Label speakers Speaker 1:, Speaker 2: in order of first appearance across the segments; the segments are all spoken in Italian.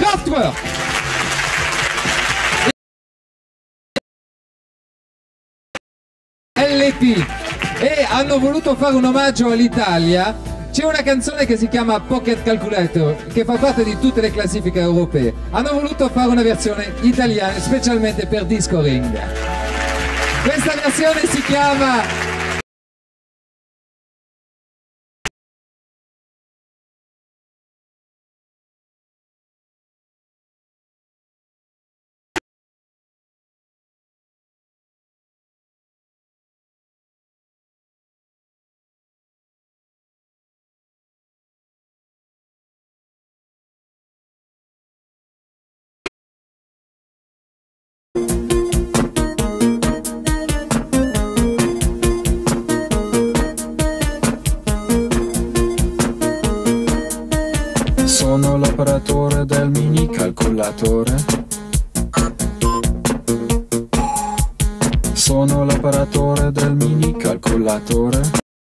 Speaker 1: Kraftwerk! LP, e hanno voluto fare un omaggio all'Italia. C'è una canzone che si chiama Pocket Calculator, che fa parte di tutte le classifiche europee. Hanno voluto fare una versione italiana specialmente per Disco Ring. Questa versione si chiama
Speaker 2: Sono l'operatore del mini calcolatore. Sono l'operatore del mini calcolatore.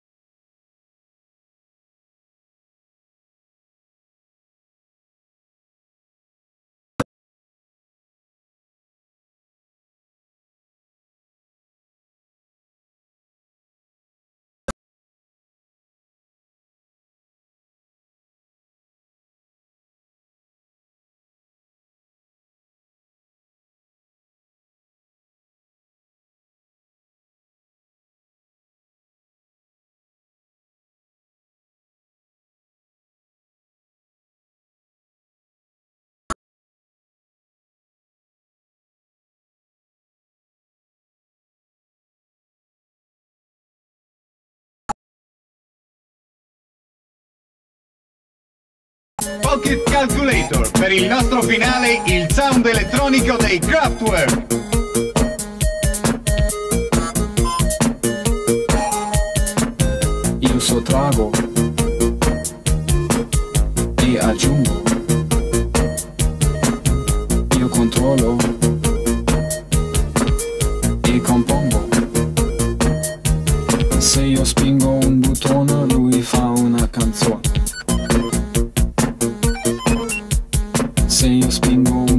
Speaker 3: Pocket Calculator, per il nostro finale il sound elettronico dei Kraftwerk.
Speaker 2: Io sottraggo e aggiungo. Io controllo e compongo. Se io spingo un bottone lui fa una canzone. Se io spingo